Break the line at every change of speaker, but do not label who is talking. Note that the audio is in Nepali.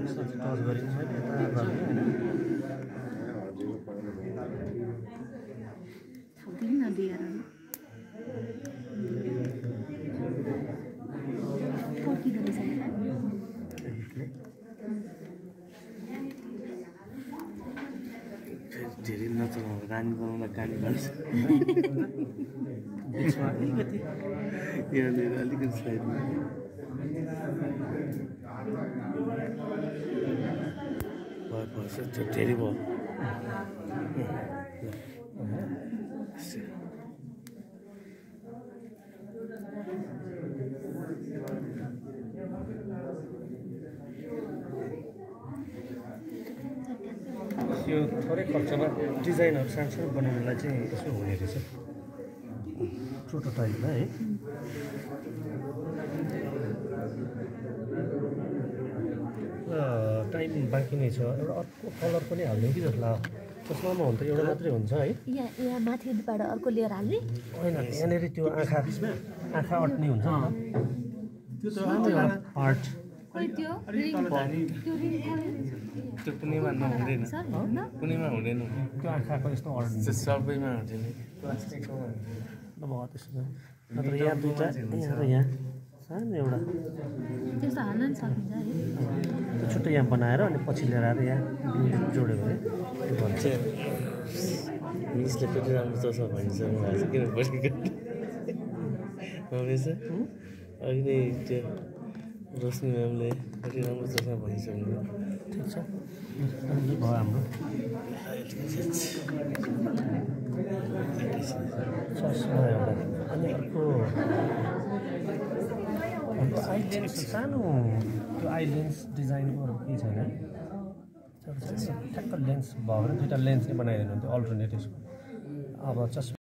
टच गरिन्छ मैले यता गर्ने हैन
थाउदिन न दिएर पर्किँदो रहेछ
धेरै नचलाउनु रानी बनाउँदा गाली गर्छ
बिचमा अलिकति
यहाँनिर अलिकति साइडमा भयो धेरै भयो
यो थोरै खर्चमा डिजाइनहरू सानसानो बनाउनलाई चाहिँ यसो हुने रहेछ प्रोटोटाइपमा है टाइम बाँकी नै छ एउटा अर्को कलर पनि हाल्ने कि जस्तो लाग्यो चस्मामा हुन त एउटा मात्रै हुन्छ है
यहाँ माथिबाट अर्को लिएर हाल्ने
होइन यहाँनिर त्यो आँखा अट्ने हुन्छ नि त्यो त आर्ट
त्यो कुनैमा नहुँदैन कुनैमा हुँदैन
त्यो आँखाको यस्तो अट्ने
सबैमा हुँदैन प्लास्टिकको
भयो त्यसो नत्र यहाँ दुईवटा यहाँ र यहाँ सानो एउटा
त्यस्तो हाल्न नि सकिन्छ है
त्यो छुट्टै यहाँ बनाएर अनि पछि लिएर आएर यहाँ जोड्यो भने त्यो भन्छ
मिसले कति राम्रो चस्मा भनिसक्नु भएको छ किन बसेको रहेछ अघि नै त्यो रोशनी म्यामले कति राम्रो चस्मा भनिसक्नु
ठिक छ भयो हाम्रो चस्मा एउटा अनि अर्को हाम्रो आई लेन्स सानो त्यो आई लेन्स डिजाइनकोहरू केही छैन ठ्याक्क लेन्स भयो भने दुईवटा लेन्स नै बनाइदिनु हुन्थ्यो अल्टरनेटिभ अब चस्मा